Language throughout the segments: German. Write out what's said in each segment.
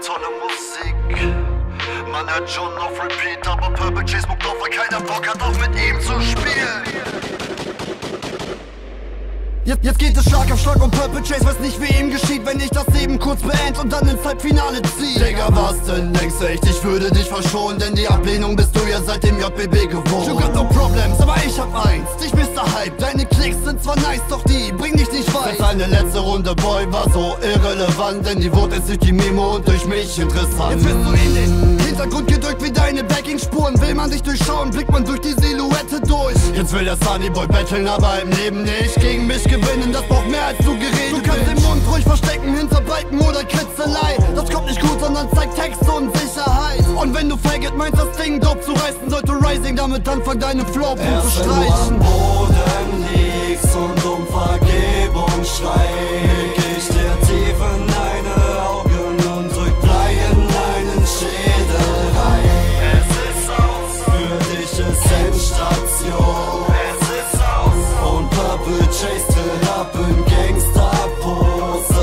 tolle Musik. Man hört John auf Repeat, aber Purple Chase muckt auf, weil keiner Bock hat, auch mit ihm zu spielen. Jetzt geht es Schlag auf Schlag und Purple Chase weiß nicht, wie ihm geschieht, wenn ich das Leben kurz beend und dann ins Halbfinale zieh. Digga, was denn denkst du echt, ich würde dich verschonen, denn die Ablehnung bist du ja seit dem JBB gewohnt. You got no problems, aber ich hab eins, dich Mr. Hype. Deine Klicks sind zwar nice, doch die bringen dich nicht weit. Seine letzte Runde, Boy, war so irrelevant, denn die wurde jetzt durch die Memo und durch mich interessant. Jetzt bist du ähnlich, Hintergrund gedrückt wie deine Backing-Spuren. Will man dich durchschauen, blickt man durch die Silhouette durch. Jetzt will der Sunnyboy battlen, aber im Leben nicht gegen mich gewinnen, das braucht mehr als du geredet. Du kannst den Mund ruhig verstecken hinter Balken oder Kritzelei. Das kommt nicht gut, sondern zeigt Text und Sicherheit. Und wenn du Faggot meinst, das Ding dope zu reißen, sollte Rising damit anfangen, deine Flow zu streichen. Wenn du am Boden liegst und um Vergebung schreist, geh ich dir tief in deine Augen und drück Blei in deinen Schädel rein. Es ist aus, für dich ist Endstation. Es ist aus und Purple Chase tritt ab in Gangsterpose.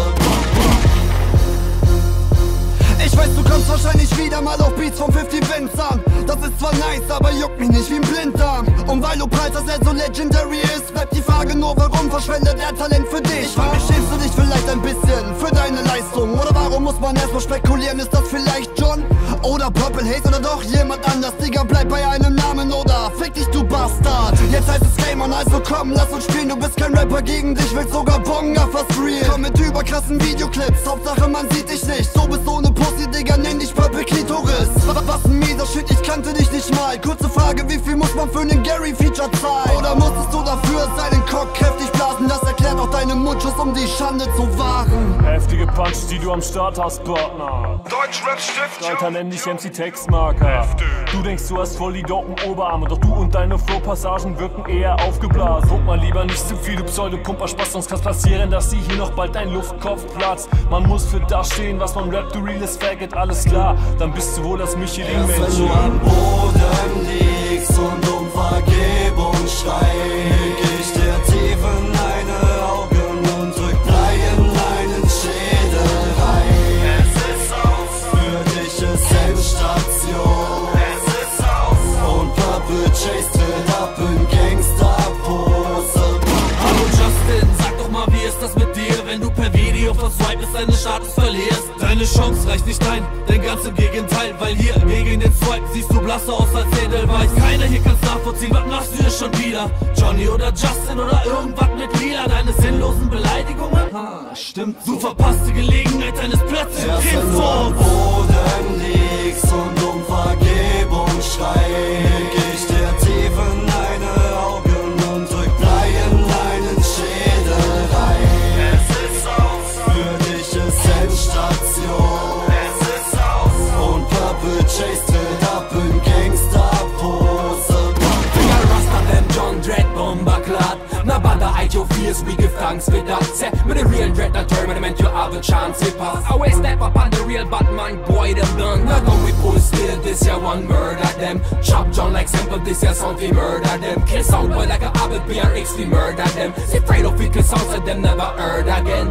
Ich weiß, du kommst wahrscheinlich wieder mal auf Beats von 50 Vince an. Das ist zwar nice, aber juckt mich nicht wie ein Blinddarm. Und weil du preist, dass er so legendary ist, bleibt die Frage nur, warum verschwendet er Talent für dich? Ich frag mich, schämst du dich vielleicht ein bisschen für deine Leistung? Oder warum muss man erstmal spekulieren, ist das vielleicht John? Oder Purple Haze oder doch jemand anders? Digga, bleib bei einem Namen oder fick dich, du Bastard. Jetzt heißt es Game on, also komm, lass uns spielen. Du bist kein Rapper, gegen dich willst sogar Bonga fast real. Komm mit überkrassen Videoclips, Hauptsache man sieht dich nicht. So bist ohne Pussy, Digga, nenn dich Purple Klitoris. Was ein mieser Shit, ich kannte dich nicht mal. Kurze Frage, wie viel muss man für einen Gary-Feature zahlen? Oder musstest du dafür seinen Cock kräftig blasen? Das erklärt auch deine Mutschos, um die Schande zu wahren. Heftige Punch, die du am Start hast, Partner. Deutschrap-Stift, Alter, nenn dich MC Textmarker. Du denkst, du hast voll die dopen Oberarme, doch du und deine Flow-Passagen wirken eher aufgeblasen. Guck mal lieber nicht zu viel, du Pseudo-Pumper-Spaß, sonst kann's passieren, dass sie hier noch bald dein Luftkopf platzt. Man muss für das stehen, was man rappt, du realest Faggot, alles klar. Dann bist du wohl das Michelin-Mensch. Wenn du am Boden liegst und um Vergebung schreist, geh ich dir tief in deine Augen und drück Blei in deinen Schädel rein. Es ist aus, für dich ist Endstation. Es ist aus und Purple Chase tritt ab in Gangsterpose. Hallo Justin, sag doch mal, wie ist das mit dir, wenn du per Video verswipest deinen Status verlierst? Deine Chance reicht nicht ein, denn ganz im Gegenteil, weil hier gegen den Swipe siehst du blasser aus als Edelweiß. Keiner hier kann's nachvollziehen, was machst du hier schon wieder? Johnny oder Justin oder irgendwas mit Lila? Deine sinnlosen Beleidigungen? Stimmt, du verpasst die Gelegenheit deines plötzlichen Wenn du am Boden liegst und um Vergebung schreist, geh ich dir tief in deine Augen und drück Blei in deinen Schädel rein. Es ist aus, für dich ist Endstation. Es ist aus und Purple Chase tritt ab in Gangsterpose. Finger Rasta, them John Dread, Bomber Clad. Na banda, I your fears, we give thanks for that. Say, with the real dread, that tournament, you have a chance to pass. Always step up on the real Batman, boy, them done. Now go we pull still, this year one murder them. Chop John like simple, this year sound we murder them. Kill sound boy like a Abbott, BRX, we murder them. See, afraid of it, kill sounds that them never heard again.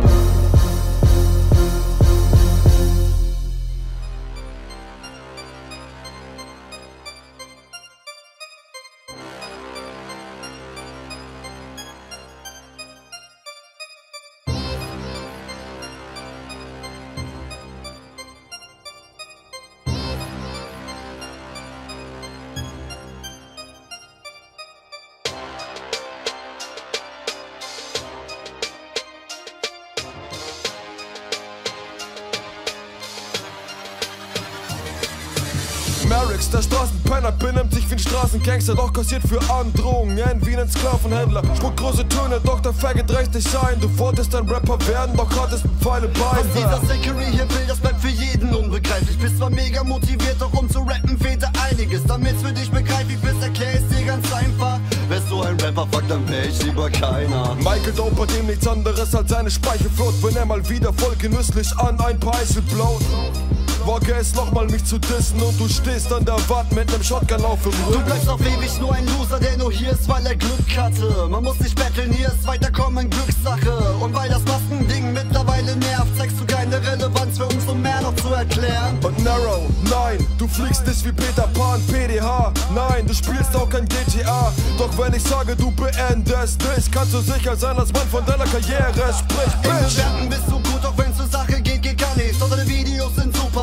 Merrix, der Straßenpenner, benimmt sich wie ein Straßengangster, doch kassiert für Androhungen wie ein Sklavenhändler. Spuckt große Töne, doch der Faggot reicht nicht ein. Du wolltest ein Rapper werden, doch hattest Pfeile bei. Was dieser Zachary hier will, das bleibt für jeden unbegreiflich. Bist zwar mega motiviert, doch um zu rappen fehlt da einiges. Damit's für dich begreiflich bist, erklär ich's dir ganz einfach. Wärst du ein Rapper, fuck, dann wär ich lieber keiner. Michael Dope hat ihm nichts anderes als seine Speichelflut, wenn er mal wieder voll genüsslich an ein paar Eisel blaut. Wage es nochmal mich zu dissen und du stehst an der Wand mit nem Shotgun auf dem Rücken. Du bleibst auf ewig nur ein Loser, der nur hier ist, weil er Glück hatte. Man muss nicht betteln, hier ist Weiterkommen Glückssache. Und weil das Maskending mittlerweile nervt, zeigst du keine Relevanz für umso mehr noch zu erklären. Und Narrow, nein, du fliegst nicht wie Peter Pan, PDH. Nein, du spielst auch kein GTA. Doch wenn ich sage, du beendest dich, kannst du sicher sein, dass man von deiner Karriere spricht. In Bewerten bist du gut, auch wenn's zur Sache geht, geht gar nichts. Doch deine Videos sind super,